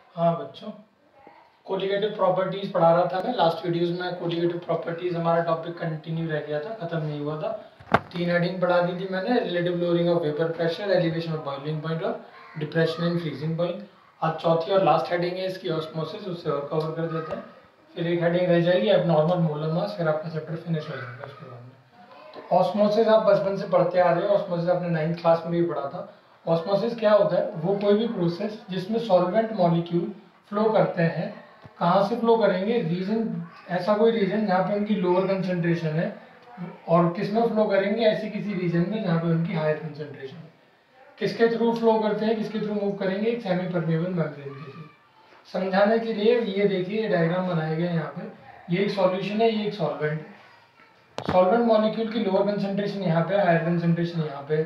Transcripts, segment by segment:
हाँ बच्चों, colligative properties पढ़ा रहा था मैं लास्ट वीडियोस में। कोलिगेटिव प्रॉपर्टीज हमारा टॉपिक कंटिन्यू रह गया था, खत्म नहीं हुआ था। 3 हेडिंग पढ़ा दी थी मैंने, relative lowering of vapour pressure, elevation of boiling point और डिप्रेशन एंड फ्रीजिंग पॉइंट। आज चौथी और लास्ट हेडिंग है इसकी ऑस्मोसिस, उससे और कवर कर देते हैं। फिर एक हेडिंग रह जाएगी अब नॉर्मल मोलर मास, फिर आपका चैप्टर फिनिश हो जाएगा उसके बाद में। तो ऑस्मोसिस आप बचपन से पढ़ते आ रहे हो, ऑस्मोसिस आपने 9th क्लास में भी पढ़ा था। ऑस्मोसिस क्या होता है? वो कोई भी प्रोसेस जिसमें सॉल्वेंट मॉलिक्यूल फ्लो करते हैं। कहाँ से फ्लो करेंगे? रीजन, ऐसा कोई रीजन जहाँ पे उनकी लोअर कंसंट्रेशन है, और किस में फ्लो करेंगे? ऐसे किसी रीजन में जहाँ पे उनकी हायर कंसंट्रेशन है। किसके थ्रू फ्लो करते हैं, किसके थ्रू मूव करेंगे? एक सेमी परमेबल मेम्ब्रेन के थ्रू। समझाने के लिए ये देखिए, ये डायग्राम बनाया गया है यहाँ पे। ये एक सॉल्यूशन है, ये एक सॉल्वेंट है। सॉल्वेंट मॉलिक्यूल की लोअर कंसंट्रेशन यहाँ पे, हायर कंसंट्रेशन यहाँ पे।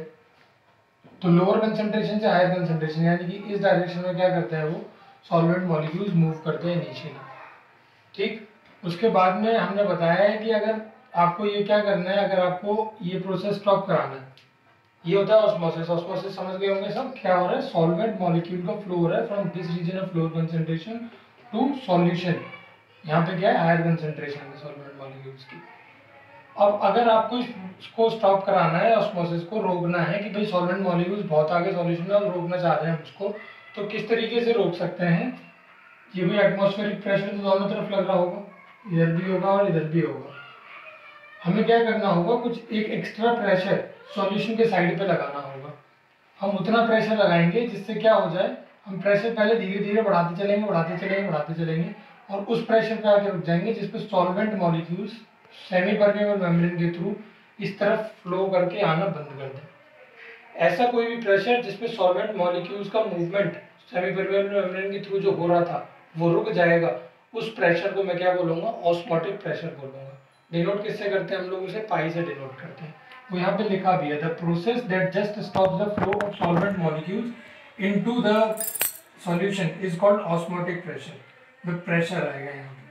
तो लोअर कंसंट्रेशन से हायर कंसंट्रेशन, यानी कि इस डायरेक्शन में क्या करते हैं वो सॉल्वेंट मॉलिक्यूल्स मूव करते हैं इनिशियली। ठीक, उसके बाद में हमने बताया है कि अगर आपको ये क्या करना है, अगर आपको ये प्रोसेस स्टॉप कराना है, ये होता है ऑस्मोसिस। ऑस्मोसिस समझ गए होंगे सब, क्या हो रहा है? सॉल्वेंट मॉलिक्यूल का फ्लो हो रहा है from this region of lower concentration to solution. यहाँ पे क्या है? हायर कंसंट्रेशन है सॉल्वेंट मॉलिक्यूल्स की। अब अगर आपको इसको स्टॉप कराना है, ऑस्मोसिस को रोकना है कि भाई सॉल्वेंट मॉलिक्यूल्स बहुत आगे सॉल्यूशन में, और रोकना चाह रहे हैं उसको, तो किस तरीके से रोक सकते हैं? ये भी एटमॉस्फेरिक प्रेशर तो दोनों तरफ लग रहा होगा, इधर भी होगा और इधर भी होगा। हमें क्या करना होगा? कुछ एक एक्स्ट्रा प्रेशर सॉल्यूशन के साइड पे लगाना होगा। हम उतना प्रेशर लगाएंगे जिससे क्या हो जाए, हम प्रेशर पहले धीरे धीरे बढ़ाते चलेंगे, बढ़ाते चलेंगे, बढ़ाते चलेंगे, और उस प्रेशर पे आके रुक जाएंगे जिसपे solvent molecules semi permeable membrane के थ्रू इस तरफ फ्लो करके आना बंद कर दें। ऐसा कोई भी प्रेशर जिसपे सॉल्वेंट मॉलिक्यूल्स का मूवमेंट सेमी परमेबल मेम्ब्रेन के थ्रू जो हो रहा था वो रुक जाएगा, उस प्रेशर को मैं क्या बोलूंगा? ऑस्मोटिक प्रेशर बोलूंगा। डिनोट किससे करते हैं हम लोग? उसे पाई से डिनोट करते हैं। वो यहाँ पे लिखा भी है, the process that just stops the flow of solvent molecules into the solution is called osmotic pressure. The pressure आएगा यहाँ पे,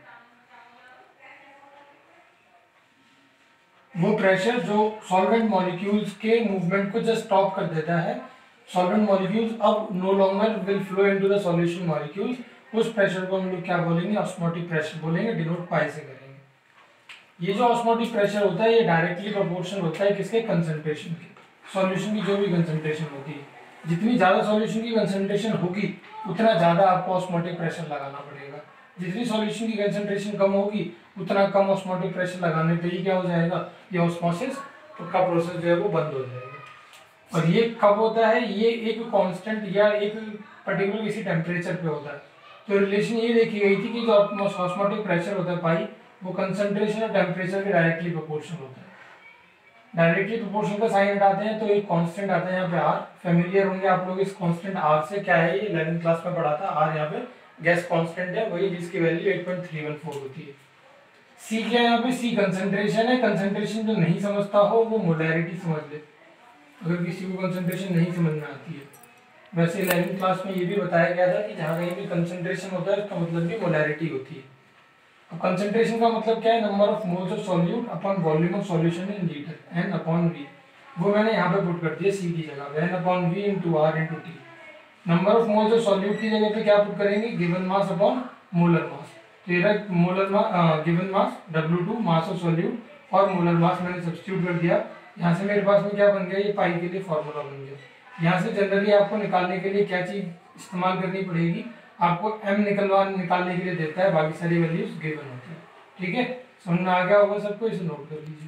वो प्रेशर जो सॉल्वेंट मॉलिक्यूल्स के मूवमेंट को जस्ट स्टॉप कर देता है। सॉल्वेंट मॉलिक्यूल्स अब no longer will flow into the solution molecules, उस प्रेशर को हम लोग क्या बोलेंगे? ऑस्मोटिक प्रेशर बोलेंगे। डिनोट पाई से करेंगे। ये जो ऑस्मोटिक प्रेशर होता है ये डायरेक्टली प्रोपोर्शनल होता है किसके? कंसंट्रेशन के। सॉल्यूशन की जो भी कंसंट्रेशन होती है, जितनी ज्यादा सॉल्यूशन की कंसंट्रेशन होगी उतना ज्यादा आपको ऑस्मोटिक प्रेशर लगाना पड़ेगा। जितनी सॉल्यूशन की कंसंट्रेशन कम होगी उतना कम ऑस्मोटिक प्रेशर लगाने पे ही क्या हो जाएगा? ये ऑस्मोसिस का प्रोसेस जो है वो बंद हो जाएगा। और ये कब होता है? ये एक कांस्टेंट या एक पर्टिकुलर किसी टेम्परेचर पे होता है। तो रिलेशन ये देखी गई थी कि जो ऑस्मोटिक प्रेशर होता है पाई, वो कंसंट्रेशन और टेम्परेचर के डायरेक्टली प्रोपोर्शनल होता है। डायरेक्टली प्रोपोर्शनल का साइन हटाते हैं तो एक कांस्टेंट आता है यहाँ पे आर। फेमिलियर होंगे आप लोग इस कांस्टेंट आर से। क्या है ये? 11th क्लास में पढ़ा था। आर यहाँ पे गैस कांस्टेंट है, वही जिसकी वैल्यू 8.314 होती है। सी क्या है यहाँ पे? सी कंसंट्रेशन है। कंसंट्रेशन जो नहीं समझता हो वो मोलैरिटी समझ ले, अगर किसी को कंसंट्रेशन नहीं समझ में आती है। वैसे 11th क्लास में ये भी बताया गया था कि जहाँ कहीं भी कंसंट्रेशन होता है उसका मतलब भी मोलैरिटी होती है। अब कंसंट्रेशन का मतलब क्या है? Number of moles of solute upon volume of solution in litre, N upon V. वो मैंने यहाँ पे पुट कर दिया सी की जगह, N upon V into R into T. Number of moles of solute की जगह पे क्या पुट करेंगे? Given mass upon molar mass. तो ये molar given mass W2 mass of solute और मोलर मास मैंने सब्स्टिट्यूट कर दिया। यहाँ से मेरे पास में क्या बन गया? ये पाई के लिए फॉर्मूला बन गया। यहाँ से जनरली आपको निकालने के लिए क्या चीज इस्तेमाल करनी पड़ेगी? आपको m निकालने के लिए देता है, बाकी सारी वैल्यूज गिवन होती है। ठीक है, समझ में आ गया होगा सबको? इसे नोट कर लीजिए।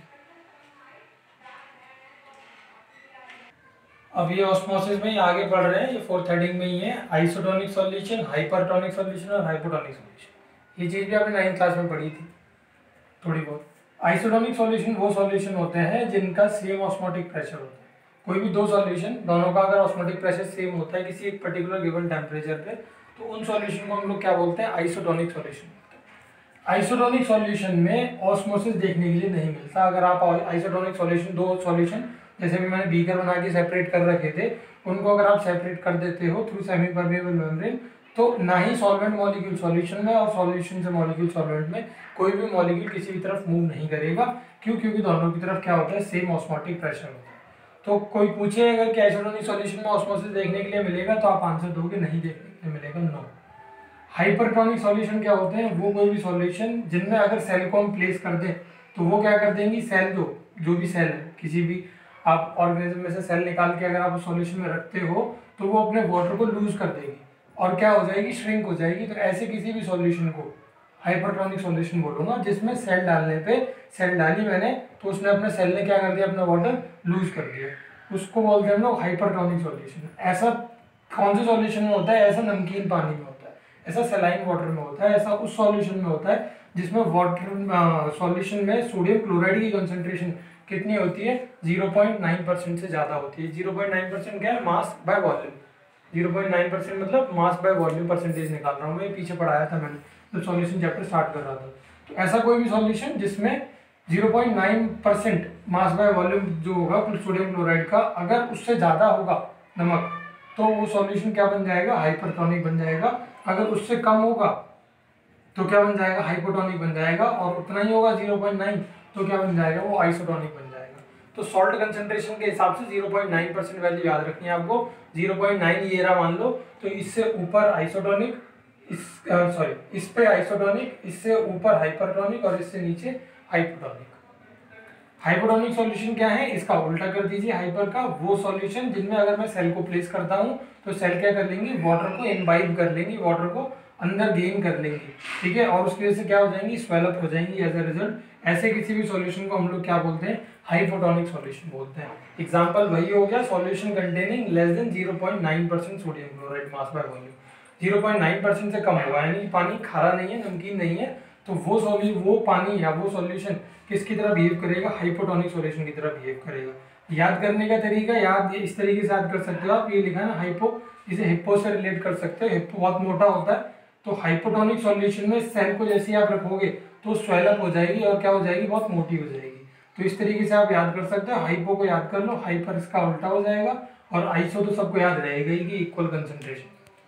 अब ये ऑस्मोसिस में ही आगे बढ़ रहे हैं, ये 4th हेडिंग में ही है। आइसोटोनिक सॉल्यूशन, हाइपरटोनिक सॉल्यूशन और हाइपोटोनिक सॉल्यूशन। ये चीज भी आपने 9th क्लास में पढ़ी थी थोड़ी बहुत। आइसोटोनिक सॉल्यूशन वो सॉल्यूशन होते हैं जिनका सेम ऑस्मोटिक प्रेशर होता है। कोई भी दो सॉल्यूशन, दोनों का अगर ऑस्मोटिक प्रेशर सेम होता है किसी एक पर्टिकुलर गिवन टेम्परेचर पे, तो उन सॉल्यूशन को हम लोग क्या बोलते हैं? Isotonic solution. आइसोटोनिक सॉल्यूशन में ऑस्मोसिस देखने के लिए नहीं मिलता। अगर आप आइसोटोनिक सॉल्यूशन, दो सॉल्यूशन जैसे भी मैंने बीकर बना के सेपरेट कर रखे थे, उनको अगर आप सेपरेट कर देते हो थ्रू सेमी परमेबल मेम्ब्रेन, तो ना ही सॉल्वेंट मॉलिक्यूल सॉल्यूशन में और सॉल्यूशन से मॉलिक्यूल सॉल्वेंट में कोई भी मॉलिक्यूल किसी भी तरफ मूव नहीं करेगा। क्यों? क्योंकि दोनों की तरफ क्या होता है? सेम ऑस्मोटिक प्रेशर होता है। तो कोई पूछे अगर कि आइसोटोनिक सॉल्यूशन में ऑस्मोसिस देखने के लिए मिलेगा, तो आप आंसर दोगे नहीं देखने के लिए मिलेगा, नो। हाइपरटोनिक सॉल्यूशन क्या होते हैं, वो कोई भी सॉल्यूशन जिनमें अगर सेल को हम प्लेस कर दें तो वो क्या कर देंगी, सेल जो भी सेल है, किसी भी आप ऑर्गेनिज्म में से सेल निकाल के अगर आप उस सॉल्यूशन में रखते हो तो वो अपने वाटर को लूज कर देगी और क्या हो जाएगी, श्रिंक हो जाएगी। तो ऐसे किसी भी सॉल्यूशन को हाइपरटोनिक सॉल्यूशन बोलूंगा जिसमें सेल डालने पे, सेल डाली मैंने तो उसने अपने सेल ने क्या कर दिया, अपना वाटर लूज कर दिया, उसको बोलते हैं हम लोग हाइपरटोनिक सॉल्यूशन। ऐसा कौन से सॉल्यूशन में होता है, ऐसा नमकीन पानी में होता है, ऐसा सलाइन वाटर में होता है, ऐसा उस सॉल्यूशन में होता है जिसमें वाटर सॉल्यूशन में सोडियम क्लोराइड की कंसंट्रेशन कितनी होती है, 0.9% से ज़्यादा होती है। 0.9% क्या है, मास बाय वॉल्यूम। 0.9% मतलब मास बाय वॉल्यूम परसेंटेज निकाल रहा हूँ मैं, पीछे पढ़ाया था मैंने जब सॉल्यूशन चैप्टर स्टार्ट कर रहा था। तो ऐसा कोई भी सॉल्यूशन जिसमें 0.9% मास बाय वॉल्यूम जो होगा सोडियम क्लोराइड का, अगर उससे ज़्यादा होगा नमक तो वो सॉल्यूशन क्या बन जाएगा, हाइपरटोनिक बन जाएगा। अगर उससे कम होगा तो क्या बन जाएगा, हाइपोटोनिक बन जाएगा। और उतना ही होगा 0.9 तो क्या बन जाएगा, वो आइसोटोनिक बन जाएगा। तो सॉल्ट कंसंट्रेशन के हिसाब से 0.9% वैल्यू याद रखनी है आपको। 0.9 ये रहा मान लो, तो इससे ऊपर आइसोटोनिक, इस पे आइसोटोनिक, इससे ऊपर हाइपरटोनिक और इससे नीचे हाइपोटोनिक। हाइपोटोनिक सॉल्यूशन क्या है, इसका उल्टा कर दीजिए हाइपर का, वो सॉल्यूशन जिनमें अगर मैं सेल को प्लेस करता हूँ तो सेल क्या कर लेंगी, वाटर को इम्बाइब कर लेंगी, वाटर को अंदर गेन कर लेंगी, ठीक है, और उसकी वजह से क्या हो जाएंगी, स्वेलअप हो जाएंगी एज अ रिजल्ट। ऐसे किसी भी सॉल्यूशन को हम लोग क्या बोलते हैं, हाइपोटोनिक सॉल्यूशन बोलते हैं। एग्जांपल वही हो गया, solution containing less than 0.9% sodium chloride mass by volume. 0.9% से कम होगा, यानी पानी खारा नहीं है, नमकीन नहीं है, तो वो पानी या वो सॉल्यूशन किसकी तरह बिहेव करेगा, हाइपोटोनिक सॉल्यूशन की तरह बिहेव करेगा। याद करने का तरीका, याद इस तरीके से याद कर सकते हो आप, ये लिखा है ना हाइपो, इसे हिप्पो से रिलेट कर सकते हो। हिप्पो बहुत मोटा होता है, तो हाइपोटोनिक सॉल्यूशन में सेल को जैसे आप रखोगे तो स्वेलअप हो जाएगी और क्या हो जाएगी, बहुत मोटी हो जाएगी। तो इस तरीके से आप याद कर सकते हो, हाइपो को याद कर लो, हाइपर इसका उल्टा हो जाएगा, और आइसो तो सबको याद रहेगा ही कि इक्वल कंसंट्रेशन।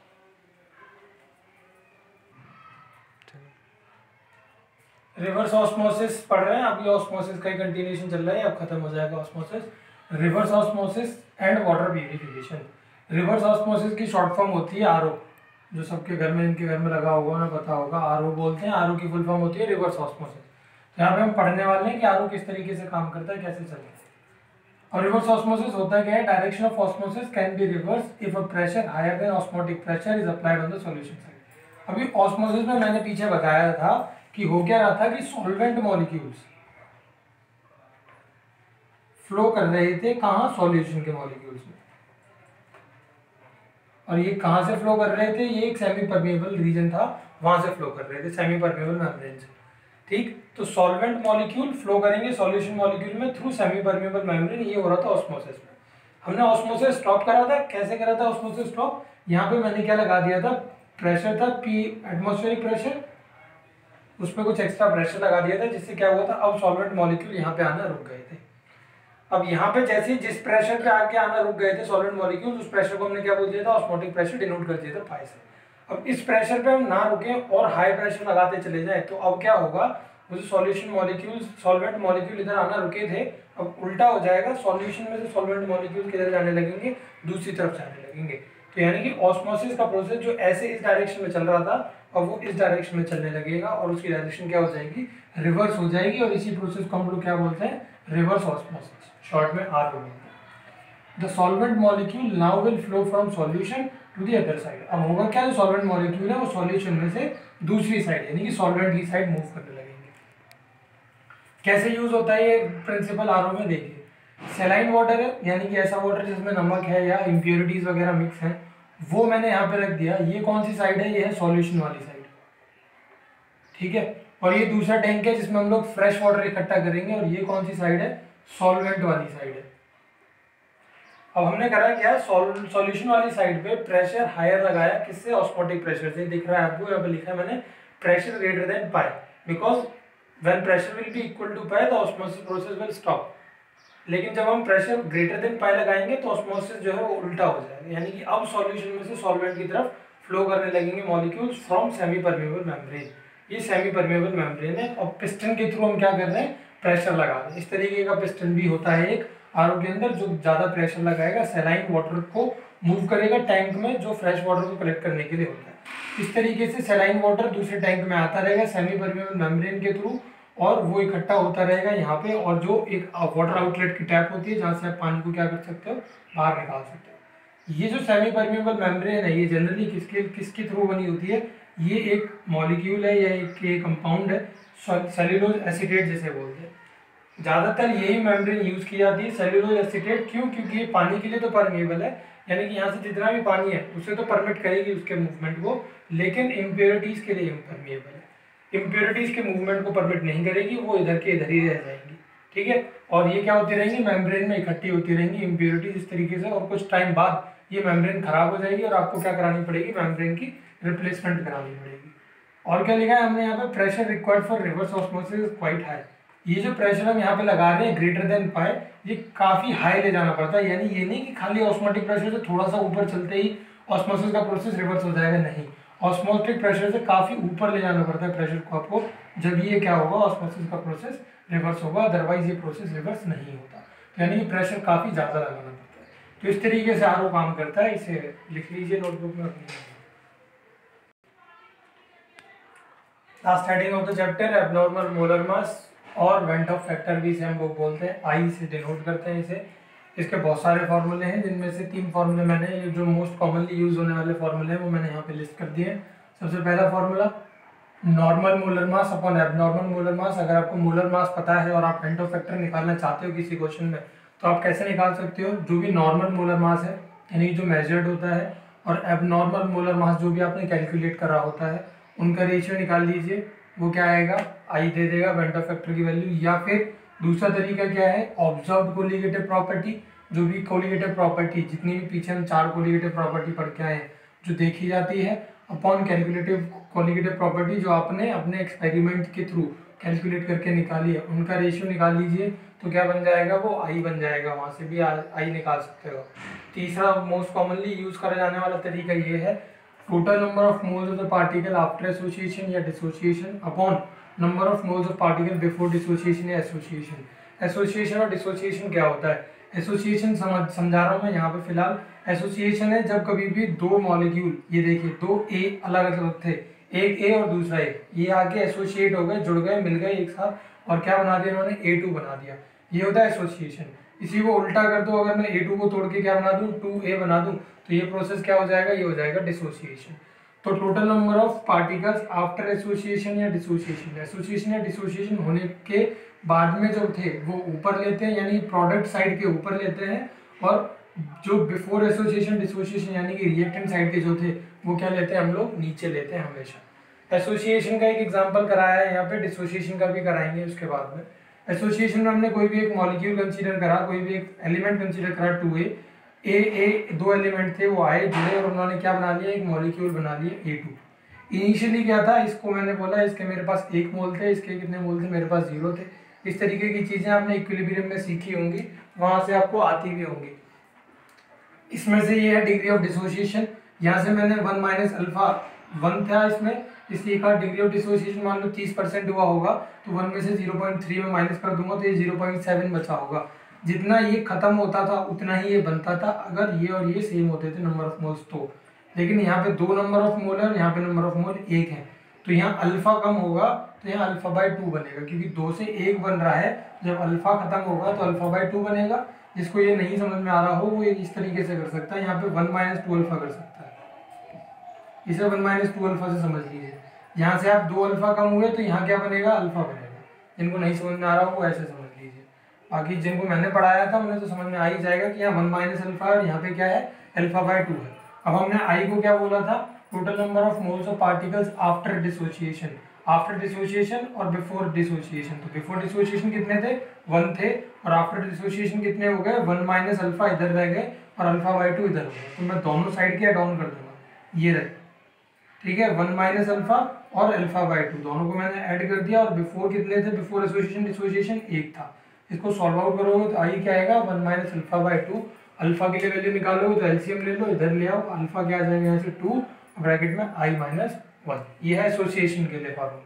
रिवर्स ऑस्मोसिस पढ़ रहे हैं, अभी ऑस्मोसिस का कंटिन्यूएशन चल रहा है, अब खत्म हो जाएगा osmosis. Reverse osmosis and water purification. Reverse osmosis की शॉर्ट फॉर्म होती है आरओ, जो सबके घर में, इनके घर में लगा होगा ना, पता होगा, आरओ बोलते हैं। आरओ की फुल फॉर्म होती है रिवर्स ऑस्मोसिस। तो यहाँ पे हम पढ़ने वाले हैं कि आरओ किस तरीके से काम करता है, कैसे चलता है। और रिवर्स ऑस्मोसिस होता क्या है, direction of osmosis can be reverse if a pressure higher than osmotic pressure is applied on the solution side. अभी ऑस्मोसिस में मैंने पीछे बताया था कि हो क्या रहा था कि सॉल्वेंट मॉलिक्यूल्स फ्लो कर रहे थे कहाँ, सॉल्यूशन के मॉलिक्यूल्स में, और ये कहाँ से फ्लो कर रहे थे, ये एक सेमी परमेबल रीजन था, वहां से फ्लो कर रहे थे, सेमी परमेबल मेम्ब्रेन से, ठीक। तो सॉल्वेंट मॉलिक्यूल फ्लो करेंगे सॉल्यूशन मॉलिक्यूल में थ्रू सेमी परमेबल मेम्ब्रेन, ये हो रहा था ऑस्मोसिस में। हमने ऑस्मोसिस स्टॉप करा था, कैसे करा था ऑस्मोसिस स्टॉप, यहाँ पे मैंने क्या लगा दिया था, प्रेशर था पी, एटमॉस्फेरिक प्रेशर, उस पर कुछ एक्स्ट्रा प्रेशर लगा दिया था, जिससे क्या हुआ था, अब सॉल्वेंट मॉलिक्यूल यहाँ पे आना रुक गए थे। अब यहाँ पे जैसे जिस प्रेशर पे आके आना रुक गए थे सॉल्वेंट मॉलिक्यूल, उस प्रेशर को हमने क्या बोल दिया था, ऑस्मोटिक प्रेशर डिनोट कर दिया था पाई से। अब इस प्रेशर पे हम ना रुके और हाई प्रेशर लगाते चले जाए तो अब क्या होगा, वो जो सॉल्यूशन मॉलिक्यूल, सॉल्वेंट मॉलिक्यूल इधर आना रुके थे, अब उल्टा हो जाएगा, सॉल्यूशन में से सॉल्वेंट मॉलिक्यूल किधर जाने लगेंगे, दूसरी तरफ जाने लगेंगे। तो यानी कि ऑस्मोसिस का प्रोसेस जो ऐसे इस डायरेक्शन में चल रहा था, अब वो इस डायरेक्शन में चलने लगेगा और उसकी डायरेक्शन क्या हो जाएगी, रिवर्स हो जाएगी, और इसी प्रोसेस को हम लोग क्या बोलते हैं, रिवर्स ऑस्मोसिस, शॉर्ट में आर बोलते हैं। The solvent molecule now will flow from solution to the other side. अब होगा क्या, जो सॉल्वेंट मॉलिक्यूल है वो सॉल्यूशन में से दूसरी साइड यानी कि सॉल्वेंट की साइड मूव करने लगेंगे। कैसे यूज होता है ये प्रिंसिपल आरओ में, देखिए, सेलाइन वाटर है यानी कि ऐसा वाटर जिसमें नमक है या इम्प्योरिटीज वगैरह मिक्स है, वो मैंने यहाँ पे रख दिया। ये कौन सी साइड है, ये है सॉल्यूशन वाली साइड, ठीक है। और ये दूसरा टैंक है जिसमें हम लोग फ्रेश वाटर इकट्ठा करेंगे, और ये कौन सी साइड है, सॉल्वेंट वाली साइड है। अब हमने करा क्या, सॉल्यूशन वाली साइड पे प्रेशर हायर लगाया, किससे, ऑस्मोटिक प्रेशर से। दिख रहा है आपको, यहाँ पे लिखा है मैंने, pressure greater than pi, because when pressure will be equal to pi the osmosis process will stop. लेकिन जब हम प्रेशर ग्रेटर देन पाई लगाएंगे तो ऑस्मोसिस जो है वो उल्टा हो जाएगा, यानी कि अब सॉल्यूशन में से सॉल्वेंट की तरफ फ्लो करने लगेंगे molecules from semi permeable membrane. ये सेमी परमेबल मेम्ब्रेन है, और पिस्टन के थ्रू हम क्या कर रहे हैं, प्रेशर लगा रहे हैं। इस तरीके का पिस्टन भी होता है एक आरओ के अंदर, जो ज्यादा प्रेशर लगाएगा, सैलाइन वाटर को मूव करेगा टैंक में, जो फ्रेश वाटर को कलेक्ट करने के लिए होता है। इस तरीके से सलाइन वाटर दूसरे टैंक में आता रहेगा सेमी परमेबल मेम्ब्रेन के थ्रू, और वो इकट्ठा होता रहेगा यहाँ पे, और जो एक वाटर आउटलेट की टैप होती है जहाँ से आप पानी को क्या कर सकते हो, बाहर निकाल सकते हो। ये जो सेमी परमेबल मेम्ब्रेन है ये जनरली किसके थ्रू बनी होती है, ये एक मॉलिक्यूल है या एक कंपाउंड है, सेल्यूलोज एसीटेट जिसे बोलते हैं। ज़्यादातर यही मेम्ब्रेन यूज की जाती है, सेल्यूलोज एसीटेट। क्यों? क्योंकि ये पानी के लिए तो परमेबल है, यानी कि यहाँ से जितना भी पानी है उसे तो परमिट करेगी उसके मूवमेंट को, लेकिन इम्प्योरिटीज के लिए इम्परमेबल है। इम्प्योरिटीज के मूवमेंट को परमिट नहीं करेगी, वो इधर के इधर ही रह जाएंगी, ठीक है। और ये क्या होती रहेंगी, मेम्ब्रेन में इकट्ठी होती रहेंगी इम्प्योरिटीज इस तरीके से, और कुछ टाइम बाद ये मेम्ब्रेन खराब हो जाएगी और आपको क्या करानी पड़ेगी, मेम्ब्रेन की रिप्लेसमेंट करानी पड़ेगी। और क्या लिखा है हमने यहाँ पे, pressure required for reverse osmosis is quite high. ये जो प्रेशर हम यहाँ पे लगा रहे हैं ग्रेटर देन पाई, ये काफी हाई ले जाना पड़ता है, यानी ये नहीं कि खाली ऑस्मोटिक प्रेशर से थोड़ा सा ऊपर चलते ही ऑस्मोसिस का प्रोसेस रिवर्स हो जाएगा, नहीं। ऑस्मोटिक प्रेशर से काफी ऊपर ले जाना पड़ता है प्रेशर को आपको, जब ये क्या होगा, ऑस्मोसिस का प्रोसेस रिवर्स होगा, अदरवाइज ये प्रोसेस रिवर्स नहीं होता। यानी कि प्रेशर काफी ज्यादा लगाना पड़ता है। तो इस तरीके से आरओ काम करता है, इसे लिख लीजिए नोटबुक में अपनी। Last heading of the chapter, abnormal molar mass और वेंट ऑफ फैक्टर भी इसे हम लोग बोलते हैं, आई से डिनोट करते हैं इसे। इसके बहुत सारे फॉर्मूले हैं, जिनमें से 3 फॉर्मूले मैंने, जो मोस्ट कॉमनली यूज होने वाले फॉर्मूले हैं वो मैंने यहाँ पे लिस्ट कर दिए हैं। सबसे पहला formula, normal molar mass upon abnormal molar mass. अगर आपको मोलर मास पता है और आप वेंट ऑफ फैक्टर निकालना चाहते हो किसी क्वेश्चन में, तो आप कैसे निकाल सकते हो, जो भी नॉर्मल मोलर मास है यानी जो मेजर्ड होता है, और एबनॉर्मल मोलर मास जो भी आपने कैलकुलेट करा होता है, उनका रेशियो निकाल लीजिए। वो क्या आएगा, आई दे देगा वेंट ऑफ फैक्टर की वैल्यू। या फिर दूसरा तरीका क्या है, ऑब्जर्व्ड कोलिगेटिव प्रॉपर्टी, जो भी कोलिगेटिव प्रॉपर्टी, जितनी भी पीछे हम 4 कोलिगेटिव प्रॉपर्टी पढ़ के आए हैं जो देखी जाती है, अपॉन कैलकुलेटिव कोलिगेटिव प्रॉपर्टी जो आपने अपने एक्सपेरिमेंट के थ्रू कैलकुलेट करके निकाली है, उनका रेशियो निकाल लीजिए। तो क्या बन जाएगा, वो आई बन जाएगा, वहाँ से भी आई निकाल सकते हो। तीसरा मोस्ट कॉमनली यूज करा जाने वाला तरीका ये है, total number of moles of the particle after association या dissociation upon number of moles of particle before dissociation या एसोसिएशन। एसोसिएशन और डिसोसिएशन क्या होता है, एसोसिएशन समझा रहा हूँ मैं यहाँ पे फिलहाल। एसोसिएशन है जब कभी भी दो मॉलिक्यूल, ये देखिए 2 ए अलग अलग थे, एक ए और दूसरा ए, ये आके एसोसिएट हो गए, जुड़ गए, मिल गए एक साथ, और क्या बना दिया इन्होंने, A2 बना दिया, ये होता है एसोसिएशन। इसी को उल्टा कर दो, अगर मैं A2 को तोड़ के क्या बना दूं, 2A बना दूं, तो ये प्रोसेस क्या हो जाएगा, ये हो जाएगा डिसोसिएशन। तो total number of particles after association या डिसोसिएशन, एसोसिएशन या डिसोसिएशन होने के बाद में जो थे वो ऊपर लेते हैं, यानी प्रोडक्ट साइड के ऊपर लेते हैं, और जो बिफोर एसोसिएशन डिसोसिएशन यानी कि रिएक्टेंट साइड के जो थे वो क्या लेते हैं, हम लोग नीचे लेते हैं हमेशा। एसोसिएशन का एक एग्जांपल कराया है यहाँ पे, डिसोसिएशन का भी कराएंगे उसके बाद में। एसोसिएशन में हमने कोई भी एक मॉलिक्यूल कंसीडर करा, कोई भी एक एलिमेंट कंसीडर करा, 2A, ए 2 एलिमेंट थे, वो आए, जुड़े, और उन्होंने क्या बना लिया, एक मॉलिक्यूल बना लिया A2। इनिशियली क्या था, इसको मैंने बोला इसके मेरे पास 1 मोल थे, इसके कितने मोल थे, मेरे पास 0 थे। इस तरीके की चीजें आपने इक्विलिब्रियम में सीखी होंगी, वहां से आपको आती भी होंगी। इसमें से ये है डिग्री ऑफ डिसोसिएशन, यहाँ से मैंने 1 माइनस अल्फा 1 था इसमें, इसलिए कहा डिग्री ऑफ डिसोसिएशन मान लो 30% हुआ होगा, तो 1 में से 0.3 में माइनस कर दूंगा, तो ये 0.7 बचा होगा। जितना ये खत्म होता था उतना ही ये बनता था, अगर ये और ये सेम होते थे नंबर ऑफ मोल्स तो। लेकिन यहाँ पे 2 नंबर ऑफ मोल है, यहाँ पे नंबर ऑफ मोल 1 है, तो यहाँ अल्फा कम होगा, तो यहाँ अल्फा बाई 2 बनेगा, क्योंकि 2 से 1 बन रहा है। जब अल्फा खत्म होगा तो अल्फा बाई 2 बनेगा। जिसको ये नहीं समझ में आ रहा हो वो ये इस तरीके से कर सकता है, यहाँ पे 1 माइनस 2 अल्फा कर सकता है, इसे 1 माइनस 2 अल्फा से समझ लीजिए। यहाँ से आप 2 अल्फा कम हुए तो यहाँ क्या बनेगा, अल्फा बनेगा। जिनको नहीं समझ में आ रहा हो वो ऐसे समझ लीजिए, बाकी जिनको मैंने पढ़ाया था उन्हें तो समझ में आ ही जाएगा कि यहाँ 1 माइनस अल्फा और यहाँ पे क्या है, अल्फा बाई 2 है। अब हमने आई को क्या बोला था, total number of moles of particles after dissociation, after dissociation और बिफोर डिसोसिएशन। तो बिफोर डिसोसिएशन कितने थे, 1 थे, और आफ्टर डिसोसिएशन कितने हो गए, 1 माइनस अल्फा इधर रह गए और अल्फा बाई 2 इधर हो गए। तो मैं दोनों साइड के डाउन कर दूंगा, ये रहे, ठीक है। 1 माइनस अल्फा और अल्फा बाई 2 दोनों को मैंने ऐड कर दिया, और बिफोर कितने थे, बिफोर एसोसिएशन डिसोसिएशन 1 था। इसको सॉल्व आउट करोगे तो आई क्या आएगा, 1 माइनस अल्फा बाई 2। अल्फा के लिए वैल्यू निकालोगे तो एलसीएम ले लो, इधर ले आओ, अल्फा क्या आ जाएगा यहाँ से 2, ब्रैकेट में आई माइनस 1। ये है एसोसिएशन के लिए फॉर्मूला।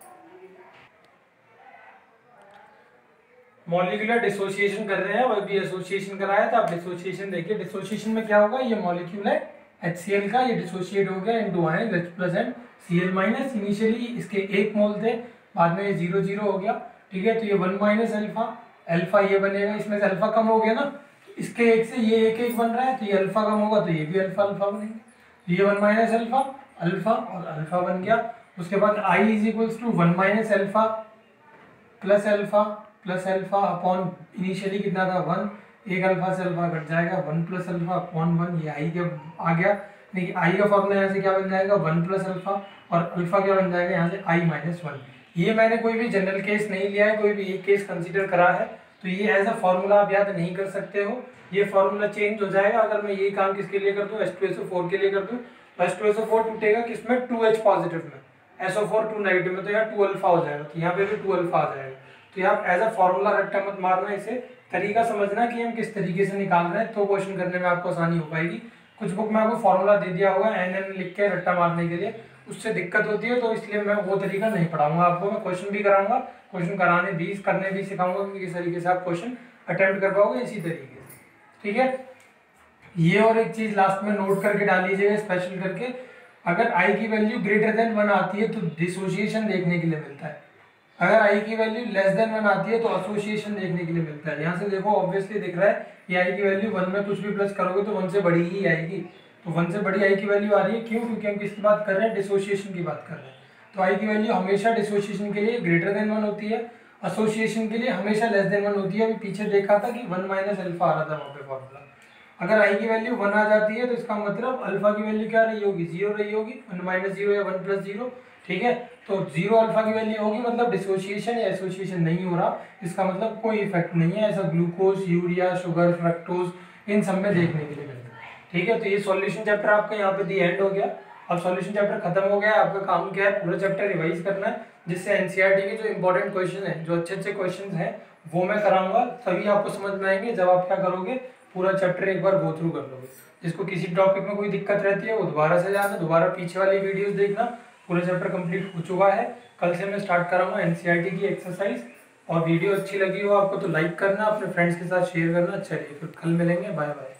मॉलिक्यूलर डिसोसिएशन कर रहे हैं, वह भी एसोसिएशन कराया था। आप डिसोसिएशन देखिए, डिसोसिएशन में क्या होगा, ये मॉलिक्यूल है HCl का, ये डिसोशिएट हो गया into ion H plus and Cl minus. Initially इसके 1 मोल थे, बाद में ये 0 0 हो गया, ठीक है। तो ये 1 माइनस अल्फा, अल्फा ये बनेगा, इसमें से अल्फा कम हो गया ना, इसके एक से ये एक एक बन रहा है, तो ये अल्फा कम होगा तो ये भी अल्फा अल्फा बनेंगे। ये 1 माइनस अल्फा, अल्फा और अल्फा बन गया। उसके बाद I is equals to 1 minus alpha plus alpha upon initially कितना था 1, एक अल्फा से अल्फा कट जाएगा, 1 प्लस अल्फा अपॉन 1, ये आई के आ गया। देखिए आई का फॉर्मूला यहाँ से क्या बन जाएगा 1 प्लस अल्फा, और अल्फा क्या बन जाएगा यहाँ से I माइनस 1। ये मैंने कोई भी जनरल केस नहीं लिया है, कोई भी एक केस कंसीडर करा है, तो ये एज अ फॉर्मूला आप याद नहीं कर सकते हो। ये फॉर्मूला चेंज हो जाएगा अगर मैं ये काम किसके लिए कर दूँ, H2SO4 के लिए कर दूँ, तो H2SO4 टूटेगा किसमें 2H पॉजिटिव में, SO4 2 नेगेटिव में, तो यहाँ 2 अल्फा हो जाएगा, तो यहाँ पे भी 2 अल्फा आ जाएगा। तो यहाँ एज अ फॉर्मूला रट्टा मत मारना, इसे तरीका समझना कि हम किस तरीके से निकाल रहे हैं, तो क्वेश्चन करने में आपको आसानी हो पाएगी। कुछ बुक में आपको फॉर्मूला दे दिया होगा NN लिख के रट्टा मारने के लिए, उससे दिक्कत होती है, तो इसलिए मैं वो तरीका नहीं पढ़ाऊंगा आपको। मैं क्वेश्चन भी कराऊंगा, क्वेश्चन कराने भी करने भी सिखाऊंगा कि किस तरीके से आप क्वेश्चन अटेम्प्ट कर पाओगे इसी तरीके से, ठीक है। ये और एक चीज लास्ट में नोट करके डाल लीजिएगा स्पेशल करके, अगर I की वैल्यू ग्रेटर देन 1 आती है तो डिसोसिएशन देखने के लिए मिलता है, अगर I की वैल्यू लेस देन 1 आती है तो एसोसिएशन देखने के लिए मिलता है। यहाँ से देखो ऑब्वियसली दिख रहा है कि I की वैल्यू 1 में कुछ भी प्लस करोगे तो 1 से बड़ी ही आएगी, तो 1 से बड़ी I की वैल्यू आ रही है, क्यों? क्योंकि हम किसकी बात कर रहे हैं, डिसोसिएशन की बात कर रहे हैं। तो I की वैल्यू हमेशा डिसोसिएशन के लिए ग्रेटर देन 1 होती है, एसोसिएशन के लिए हमेशा लेस देन 1 होती है। अभी पीछे देखा था कि 1 माइनस अल्फा आ रहा था वहाँ पे फॉर्मूला, अगर I की वैल्यू 1 आ जाती है तो इसका मतलब अल्फा की वैल्यू क्या रही होगी, 0 रही होगी, 1 माइनस 0 या 1 प्लस 0, ठीक है। तो 0 अल्फा की वैल्यू होगी, मतलब डिसोसिएशन या एसोसिएशन नहीं हो रहा, इसका मतलब कोई इफेक्ट नहीं है। ऐसा ग्लूकोज, यूरिया, शुगर, फ्रक्टोज इन सब में देखने के लिए मिलता है, ठीक है। तो ये सॉल्यूशन चैप्टर आपका यहाँ पे दी एंड हो गया। अब सॉल्यूशन चैप्टर खत्म हो गया, आपका काम क्या है, पूरा चैप्टर रिवाइज करना है, जिससे एनसीईआरटी के जो इंपॉर्टेंट क्वेश्चन है, जो अच्छे अच्छे क्वेश्चन हैं, वो मैं कराऊंगा, तभी आपको समझ में आएंगे जब आप क्या करोगे, पूरा चैप्टर एक बार गो थ्रू कर लोगे। जिसको किसी टॉपिक में कोई दिक्कत रहती है वो दोबारा से जाना, दोबारा पीछे वाली वीडियोस देखना, पूरा चैप्टर कंप्लीट हो चुका है। कल से मैं स्टार्ट कराऊंगा एनसीईआरटी की एक्सरसाइज, और वीडियो अच्छी लगी हो आपको तो लाइक करना, अपने फ्रेंड्स के साथ शेयर करना। चलिए फिर कल मिलेंगे, बाय बाय।